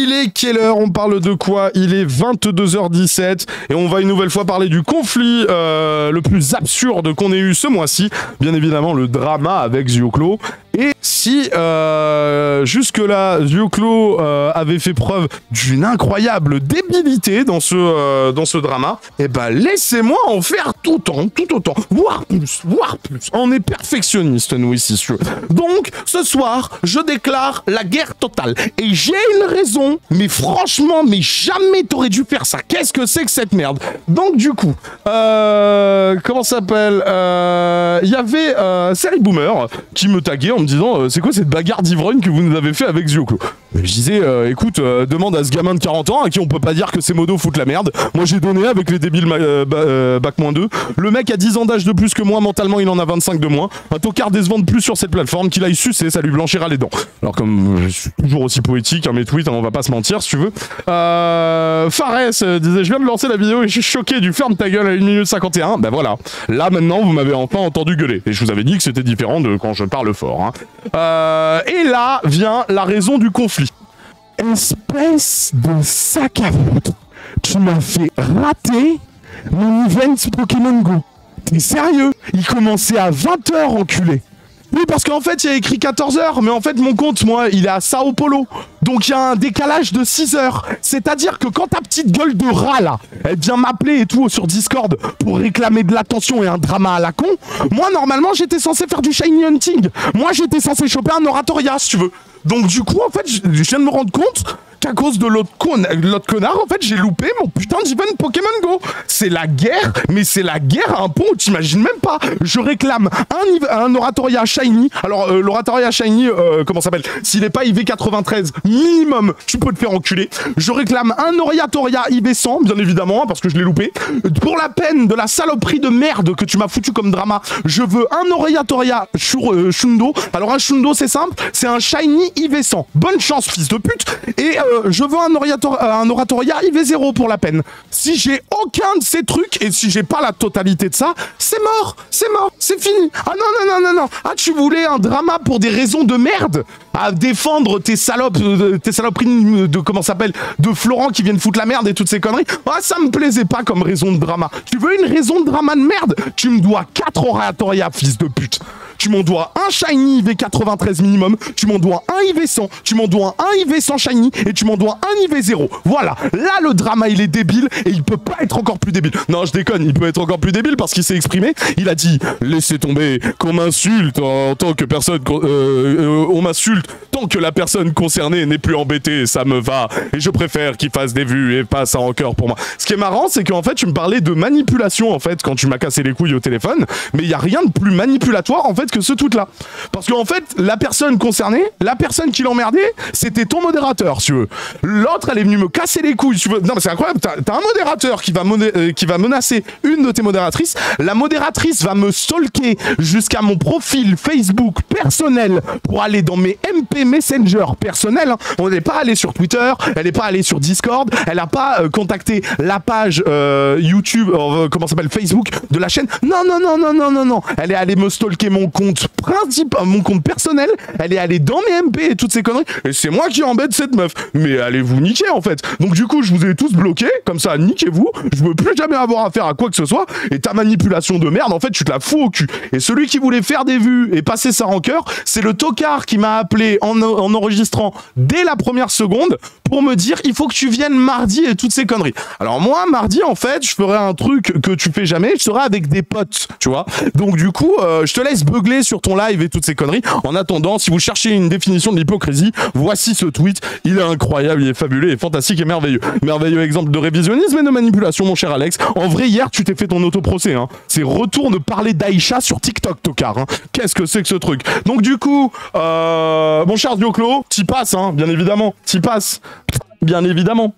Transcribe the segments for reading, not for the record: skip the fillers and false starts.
Il est quelle heure? On parle de quoi? Il est 22h17 et on va une nouvelle fois parler du conflit le plus absurde qu'on ait eu ce mois-ci. Bien évidemment, le drama avec Zioclo. Et si jusque-là, Zioclo avait fait preuve d'une incroyable débilité dans ce drama, eh ben laissez-moi en faire tout autant, voire plus. On est perfectionniste, nous, ici. Donc, ce soir, je déclare la guerre totale. Et j'ai une raison, mais franchement, mais jamais t'aurais dû faire ça. Qu'est-ce que c'est que cette merde? Donc, du coup, comment ça s'appelle? Il y avait Série Boomer qui me taguait en me disant c'est quoi cette bagarre d'ivrogne que vous nous avez fait avec Zioclo? Je disais écoute, demande à ce gamin de 40 ans à qui on peut pas dire que ses modos foutent la merde. Moi j'ai donné avec les débiles bac-2. Le mec a 10 ans d'âge de plus que moi, mentalement il en a 25 de moins. Un tocard décevant de plus sur cette plateforme, qu'il aille sucer, ça lui blanchira les dents. Alors comme je suis toujours aussi poétique, hein, mes tweets, hein, on va pas se mentir si tu veux. Fares disait je viens de lancer la vidéo et je suis choqué du ferme ta gueule à 1 minute 51. Ben voilà, là maintenant vous m'avez enfin entendu gueuler. Et je vous avais dit que c'était différent de quand je parle fort. Hein. Et là vient la raison du conflit. Espèce de sac à foutre, tu m'as fait rater mon event Pokémon Go. T'es sérieux? Il commençait à 20h, enculé. Oui, parce qu'en fait, il y a écrit 14h, mais en fait, mon compte, moi, il est à Sao Paulo. Donc, il y a un décalage de 6 heures. C'est-à-dire que quand ta petite gueule de rat, là, elle vient m'appeler et tout sur Discord pour réclamer de l'attention et un drama à la con, moi, normalement, j'étais censé faire du shiny hunting. Moi, j'étais censé choper un Oratoria, si tu veux. Donc, du coup, en fait, je viens de me rendre compte qu'à cause de l'autre connard, en fait, j'ai loupé mon putain d'event Pokémon Go. C'est la guerre, mais c'est la guerre à un point où t'imagines même pas. Je réclame un Oratoria Shiny. Alors, l'Oratoria Shiny, comment ça s'appelle? S'il est pas IV93 minimum, tu peux te faire enculer. Je réclame un Oratoria IV100, bien évidemment, hein, parce que je l'ai loupé. Pour la peine de la saloperie de merde que tu m'as foutu comme drama, je veux un Oratoria Shundo. Alors, un Shundo, c'est simple, c'est un Shiny IV100. Bonne chance, fils de pute. Et je veux un Oratoria IV0 pour la peine. Si j'ai aucun de ces trucs et si j'ai pas la totalité de ça, c'est mort, c'est fini. Ah non. Ah, tu voulais un drama pour des raisons de merde? À défendre tes saloperies de comment ça s'appelle, de Florent qui viennent foutre la merde et toutes ces conneries. Ah, ça me plaisait pas comme raison de drama. Tu veux une raison de drama de merde? Tu me dois 4 Oratoria, fils de pute. Tu m'en dois un Shiny IV93 minimum, tu m'en dois un IV100, tu m'en dois un IV100 Shiny et tu m'en dois un IV0. Voilà, là le drama il est débile et il peut pas être encore plus débile. Non, je déconne, il peut être encore plus débile parce qu'il s'est exprimé. Il a dit laissez tomber, qu'on m'insulte en tant que personne, on m'insulte tant que la personne concernée n'est plus embêtée, ça me va et je préfère qu'il fasse des vues et pas ça en cœur pour moi. Ce qui est marrant, c'est qu'en fait tu me parlais de manipulation en fait quand tu m'as cassé les couilles au téléphone, mais il y a rien de plus manipulatoire en fait que ce tweet là. Parce qu'en fait, la personne concernée, la personne qui l'emmerdait, c'était ton modérateur, si tu veux. L'autre, elle est venue me casser les couilles, si tu veux. Non, mais c'est incroyable, t'as un modérateur qui va menacer une de tes modératrices. La modératrice va me stalker jusqu'à mon profil Facebook personnel pour aller dans mes MP Messenger personnels. Hein. On n'est pas allé sur Twitter, elle n'est pas allée sur Discord, elle n'a pas contacté la page YouTube, comment ça s'appelle, Facebook de la chaîne. Non. Elle est allée me stalker mon compte principal, mon compte personnel, elle est allée dans mes MP et toutes ces conneries, et c'est moi qui embête cette meuf. Mais allez vous niquer en fait. Donc du coup je vous ai tous bloqués, comme ça niquez-vous, je veux plus jamais avoir affaire à quoi que ce soit, et ta manipulation de merde en fait tu te la fous au cul. Et celui qui voulait faire des vues et passer sa rancœur, c'est le tocard qui m'a appelé en enregistrant dès la première seconde pour me dire il faut que tu viennes mardi et toutes ces conneries. Alors moi mardi en fait je ferai un truc que tu fais jamais, je serai avec des potes, tu vois. Donc du coup je te laisse beugler sur ton live et toutes ces conneries. En attendant, si vous cherchez une définition de l'hypocrisie, voici ce tweet. Il est incroyable, il est fabuleux, il est fantastique et merveilleux. Merveilleux exemple de révisionnisme et de manipulation, mon cher Alex. En vrai, hier, tu t'es fait ton autoprocès. Hein. C'est retourne parler d'Aïcha sur TikTok, tocard. Hein. Qu'est-ce que c'est que ce truc? Donc du coup, mon cher Zioclo, t'y passes, hein, bien évidemment. T'y passes. Bien évidemment.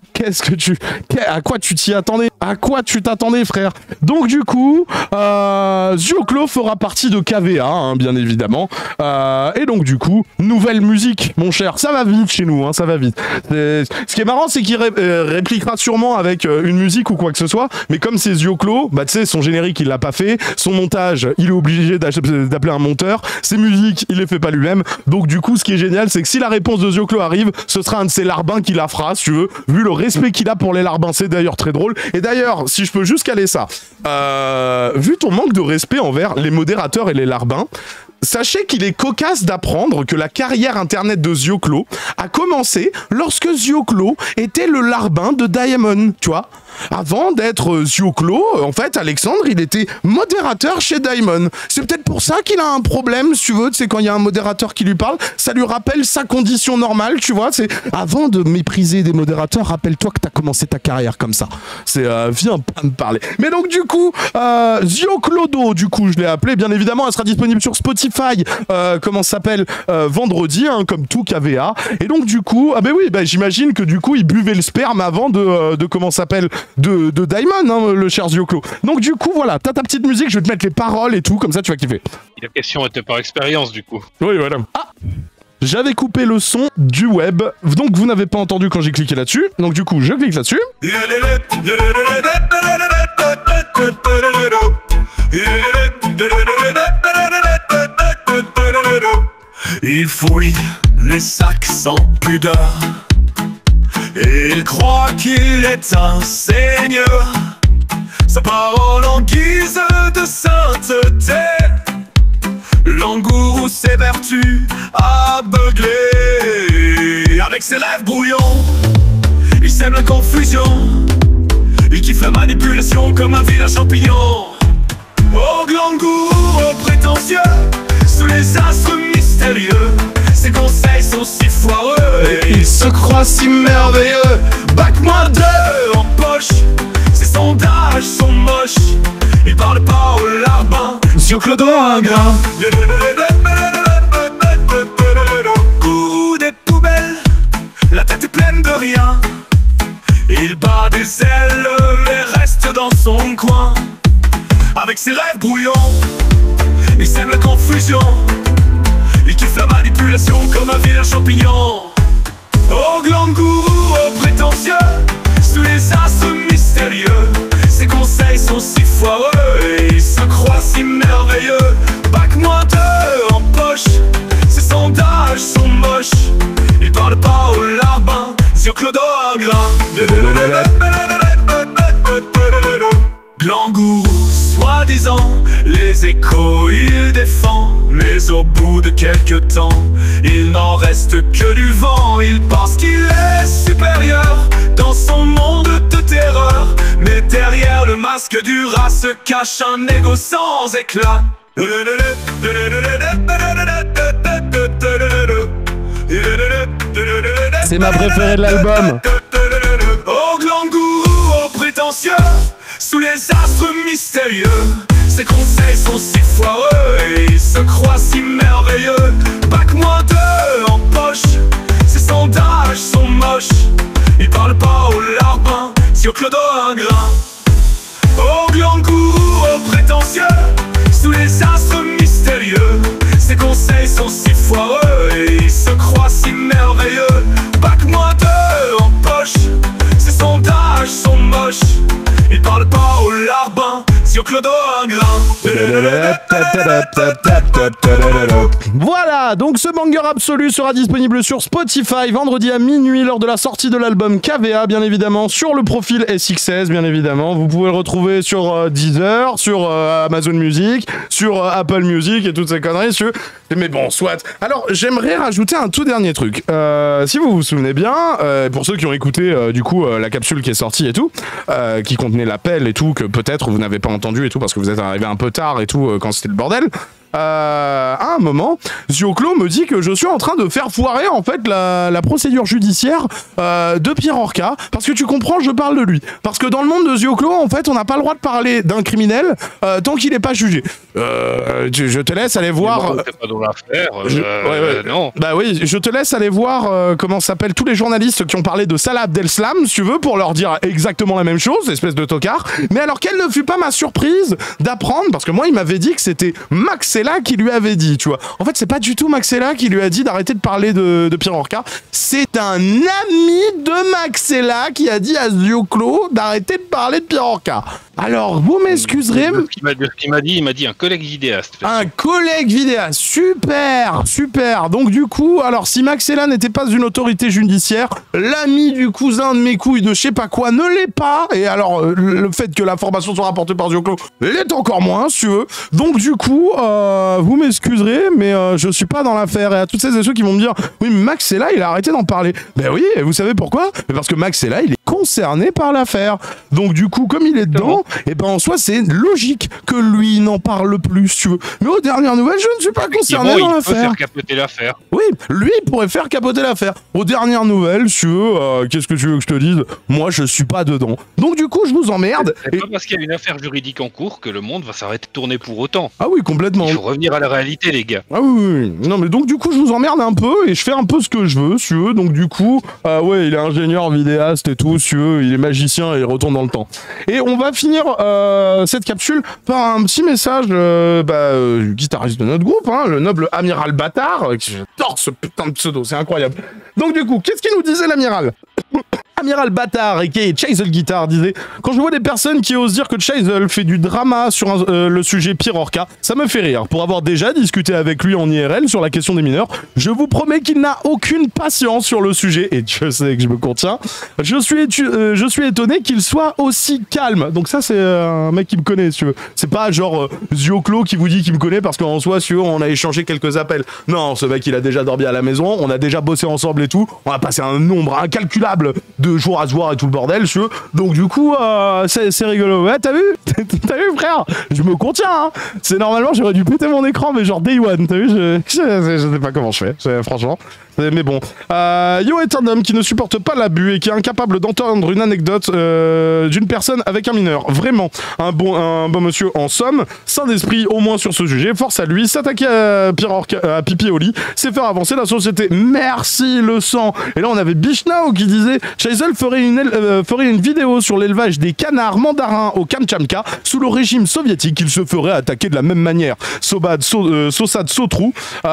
À quoi tu t'y attendais? À quoi tu t'attendais, frère? Donc du coup, Zioclo fera partie de KVA, hein, bien évidemment. Et donc du coup, nouvelle musique, mon cher. Ça va vite chez nous, hein, ça va vite. Ce qui est marrant, c'est qu'il répliquera sûrement avec une musique ou quoi que ce soit. Mais comme c'est Zioclo, bah tu sais, son générique, il l'a pas fait. Son montage, il est obligé d'appeler un monteur. Ses musiques, il les fait pas lui-même. Donc du coup, ce qui est génial, c'est que si la réponse de Zioclo arrive, ce sera un de ses larbins qui la fera. si tu veux, vu le respect qu'il a pour les larbins. C'est d'ailleurs très drôle. Et d'ailleurs, si je peux juste caler ça, vu ton manque de respect envers les modérateurs et les larbins, sachez qu'il est cocasse d'apprendre que la carrière internet de Zioclo a commencé lorsque Zioclo était le larbin de Diamond, tu vois. Avant d'être Zioclo, en fait, Alexandre, il était modérateur chez Diamond. C'est peut-être pour ça qu'il a un problème, si tu veux, tu sais, quand il y a un modérateur qui lui parle, ça lui rappelle sa condition normale, tu vois. C'est avant de mépriser des modérateurs, rappelle-toi que t'as commencé ta carrière comme ça. C'est, viens pas me parler. Mais donc, du coup, Zioclodo, du coup, je l'ai appelé, bien évidemment, elle sera disponible sur Spotify, comment ça s'appelle, vendredi, hein, comme tout KVA. Et donc, du coup, ah ben oui, ben, j'imagine que du coup, il buvait le sperme avant de comment ça s'appelle, de Diamond, hein, le cher Zioclo. Donc du coup, voilà, t'as ta petite musique, je vais te mettre les paroles et tout, comme ça tu vas kiffer. La question était par expérience, du coup. Oui, voilà. Ah, j'avais coupé le son du web, donc vous n'avez pas entendu quand j'ai cliqué là-dessus. Donc du coup, je clique là-dessus. Il fouille les sacs sans pudeur. Il croit qu'il est un seigneur. Sa parole en guise de sainteté. Langourou ses vertus aveuglées. Avec ses lèvres brouillons, il sème la confusion. Il kiffe la manipulation comme un vilain champignon. Au Langourou, au prétentieux, sous les astres mystérieux, ses conseils sont si foireux et il se croit si merveilleux. Bac-2 en poche, ses sondages sont moches. Il parle pas au larbin, Zioclodo un grain. Gourou des poubelles, la tête est pleine de rien. Il bat des ailes et reste dans son coin. Avec ses rêves brouillons, il sème la confusion. Il kiffe la manipulation comme un vilain champignon. Au Langourou, au prétentieux, sous les astres mystérieux, ses conseils sont si foireux et il se croit si merveilleux. Bac-2 en poche, ses sondages sont moches. Il parle pas au larbin, Zioclodo un grain. Langourou, soi-disant, les échos il défend. Mais au bout de quelques temps, il n'en reste que du vent. Il pense qu'il est supérieur dans son monde de terreur. Mais derrière le masque du rat se cache un égo sans éclat. C'est ma préférée de l'album. Au Langourou, au prétentieux, sous les astres mystérieux, ses conseils sont si foireux et il se croit si merveilleux. Bac-2 en poche, ses sondages sont moches. Il parle pas au larbin, Zioclodo un grain. Au Langourou, au prétentieux, sous les astres mystérieux, ses conseils sont si foireux et il se croit si merveilleux. Bac-2 en poche, ses sondages sont moches. Il parle pas au larbin, Zioclodo un grain. Voilà, donc ce banger absolu sera disponible sur Spotify vendredi à minuit lors de la sortie de l'album KVA, bien évidemment, sur le profil SXS, bien évidemment. Vous pouvez le retrouver sur Deezer, sur Amazon Music, sur Apple Music et toutes ces conneries. Mais bon, soit. Alors, j'aimerais rajouter un tout dernier truc. Si vous vous souvenez bien, pour ceux qui ont écouté du coup la capsule qui est sortie et tout, qui contenait l'appel et tout, que peut-être vous n'avez pas entendu et tout, parce que vous êtes arrivé un peu tard et tout, quand c'était le bordel. À un moment, Zioclo me dit que je suis en train de faire foirer en fait la procédure judiciaire de Pierre Orca, parce que tu comprends, je parle de lui. Parce que dans le monde de Zioclo, en fait, on n'a pas le droit de parler d'un criminel tant qu'il n'est pas jugé. Je te laisse aller voir. T'es pas dans l'affaire. Ouais. Non. Bah oui, je te laisse aller voir comment s'appellent tous les journalistes qui ont parlé de Salah Abdeslam, si tu veux, pour leur dire exactement la même chose, espèce de tocard. Mais alors, quelle ne fut pas ma surprise d'apprendre, parce que moi, il m'avait dit que c'était Maxella qui lui avait dit, tu vois. En fait, c'est pas du tout Maxella qui lui a dit d'arrêter de parler de Pierre Orca. C'est un ami de Maxella qui a dit à Zioclo d'arrêter de parler de Pierre Orca. Alors, vous m'excuserez... De ce qu'il m'a dit, il m'a dit un collègue vidéaste. Un collègue vidéaste, super, super. Donc du coup, alors si Maxella n'était pas une autorité judiciaire, l'ami du cousin de mes couilles de je sais pas quoi ne l'est pas. Et alors, le fait que l'information soit rapportée par Zioclo l'est encore moins, si tu veux. Donc du coup, vous m'excuserez, mais je suis pas dans l'affaire. Et à toutes celles et ceux qui vont me dire, oui, mais Maxella, il a arrêté d'en parler. Ben oui, et vous savez pourquoi? Parce que Maxella, il est concerné par l'affaire. Donc du coup, comme il est dedans, et ben en soi, c'est logique que lui n'en parle plus, si tu veux. Mais aux dernières nouvelles, je ne suis pas concerné dans l'affaire. Il peut faire capoter l'affaire. Oui, lui, il pourrait faire capoter l'affaire. Aux dernières nouvelles, si tu veux, qu'est-ce que tu veux que je te dise? Moi, je suis pas dedans. Donc du coup, je vous emmerde. C'est pas parce qu'il y a une affaire juridique en cours que le monde va s'arrêter de tourner pour autant. Ah oui, complètement. Il faut revenir à la réalité, les gars. Ah oui. Non, mais donc du coup, je vous emmerde un peu et je fais un peu ce que je veux, si tu veux. Donc du coup, ouais, il est ingénieur, vidéaste et tout, si tu veux. Il est magicien et il retourne dans le temps. Et on va finir cette capsule par un petit message du guitariste de notre groupe, hein, le noble amiral Bâtard. J'adore ce putain de pseudo, c'est incroyable. Donc du coup, qu'est-ce qu'il nous disait l'amiral? Amiral Bâtard, a.k.a. Chazel Guitar, disait « Quand je vois des personnes qui osent dire que Chazel fait du drama sur le sujet Pirorca, ça me fait rire. Pour avoir déjà discuté avec lui en IRL sur la question des mineurs, je vous promets qu'il n'a aucune patience sur le sujet, et je sais que je me contiens. Je suis étonné qu'il soit aussi calme. » Donc ça, c'est un mec qui me connaît, si tu veux. C'est pas genre Zioclo qui vous dit qu'il me connaît parce qu'en soi, si tu veux, on a échangé quelques appels. Non, ce mec, il a déjà dormi à la maison, on a déjà bossé ensemble et tout. On a passé un nombre incalculable de jours à se voir et tout le bordel, si donc du coup c'est rigolo. Ouais, t'as vu t'as vu frère, je me contiens, hein. C'est normalement j'aurais dû péter mon écran, mais genre day one, t'as vu, je sais pas comment je fais, franchement. Mais bon, Yo est un homme qui ne supporte pas l'abus et qui est incapable d'entendre une anecdote d'une personne avec un mineur. Vraiment, un bon monsieur en somme, sain d'esprit au moins sur ce sujet. Force à lui, s'attaquer à pipi au lit, c'est faire avancer la société. Merci le sang. Et là on avait Bishnao qui disait Chazel ferait une vidéo sur l'élevage des canards mandarins au Kamtchatka sous le régime soviétique. Il se ferait attaquer de la même manière. Sossad Sotrou.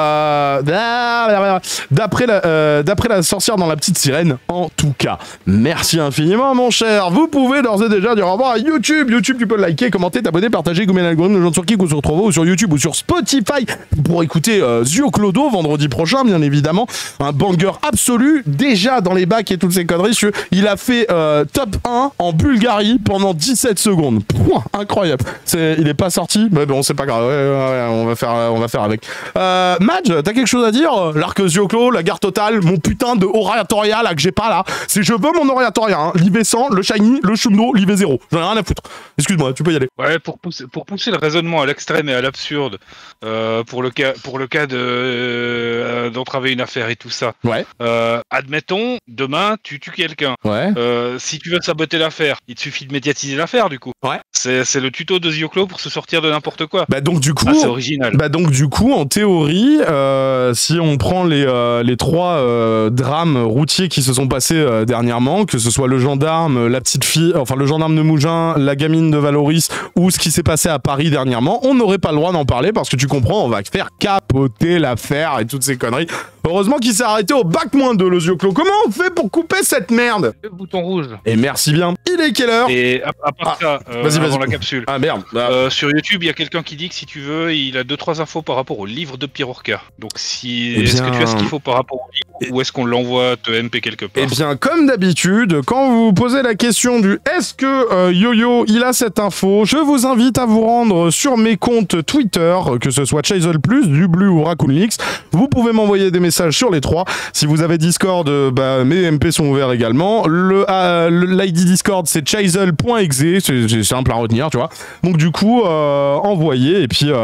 D'après la sorcière dans La Petite Sirène, en tout cas. Merci infiniment, mon cher. Vous pouvez d'ores et déjà dire au revoir à YouTube. YouTube, tu peux liker, commenter, t'abonner, partager, gommer l'algorithme, le genre sur Kik ou sur Trovo ou sur YouTube ou sur Spotify pour écouter Zioclo vendredi prochain, bien évidemment. Un banger absolu, déjà dans les bacs et toutes ces conneries. Il a fait top 1 en Bulgarie pendant 17 secondes. Pouah, incroyable. Il est pas sorti, mais bon, c'est pas grave. Ouais, on va faire avec. Madge, t'as quelque chose à dire? L'arc Zioclo, la gare totale, mon putain de oratoria là que j'ai pas là. C'est je veux mon oratoria, hein. L'IV 100, le shiny, le shumdo, l'IV 0. J'en ai rien à foutre. Excuse-moi, tu peux y aller. Ouais, pour pousser le raisonnement à l'extrême et à l'absurde, pour le cas d'entraver une affaire et tout ça. Ouais. Admettons, demain, tu tues quelqu'un. Ouais. Si tu veux saboter l'affaire, il te suffit de médiatiser l'affaire, du coup. Ouais. C'est le tuto de Zioclo pour se sortir de n'importe quoi. Bah donc du coup, c'est original. Bah donc du coup, en théorie, si on prend les trois drames routiers qui se sont passés dernièrement, que ce soit le gendarme, la petite fille, enfin le gendarme de Mougins, la gamine de Valoris ou ce qui s'est passé à Paris dernièrement, on n'aurait pas le droit d'en parler parce que tu comprends, on va faire capoter l'affaire et toutes ces conneries. Heureusement qu'il s'est arrêté au bac-2 le Zioclo. Comment on fait pour couper cette merde? Le bouton rouge. Et merci bien. Il est quelle heure? Et à part ça, avant la capsule. Ah merde. Sur YouTube, il y a quelqu'un qui dit que si tu veux, il a 2-3 infos par rapport au livre de Pirorca. Donc est-ce que tu as ce qu'il faut par rapport au livre ou est-ce qu'on l'envoie te MP quelque part? Eh bien, comme d'habitude, quand vous vous posez la question du est-ce que Yo-Yo il a cette info, je vous invite à vous rendre sur mes comptes Twitter, que ce soit Chazel Plus, Dublu ou Raccoon Leaks. Vous pouvez m'envoyer des messages sur les trois. Si vous avez Discord, mes MP sont ouverts également. L'ID Discord c'est chazel.exe, c'est simple à retenir, tu vois. Donc du coup, envoyez et puis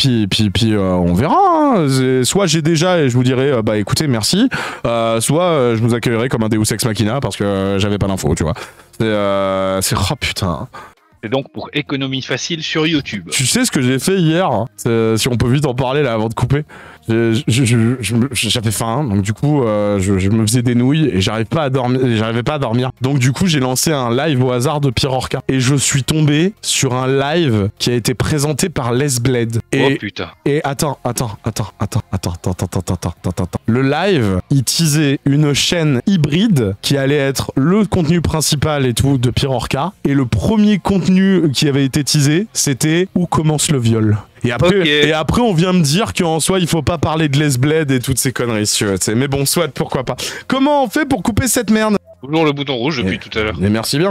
on verra. Hein. Soit j'ai déjà et je vous dirai écoutez merci. Soit je vous accueillerai comme un Deus Ex Machina parce que j'avais pas d'infos, tu vois. C'est oh putain. Et donc pour économie facile sur YouTube. Tu sais ce que j'ai fait hier, hein, si on peut vite en parler là avant de couper. J'avais faim, donc du coup je me faisais des nouilles et j'arrivais pas à dormir. Donc du coup j'ai lancé un live au hasard de Pirorca et je suis tombé sur un live qui a été présenté par Les Bled. Oh putain. Et attends. Le live, il teasait une chaîne hybride qui allait être le contenu principal et tout de Pirorca et le premier contenu contenu qui avait été teasé, c'était où commence le viol. Et après, on vient me dire qu'en soi, il faut pas parler de Lesbled et toutes ces conneries, si tu veux, mais bon, soit, pourquoi pas. Comment on fait pour couper cette merde? Toujours le bouton rouge depuis tout à l'heure. Mais merci bien.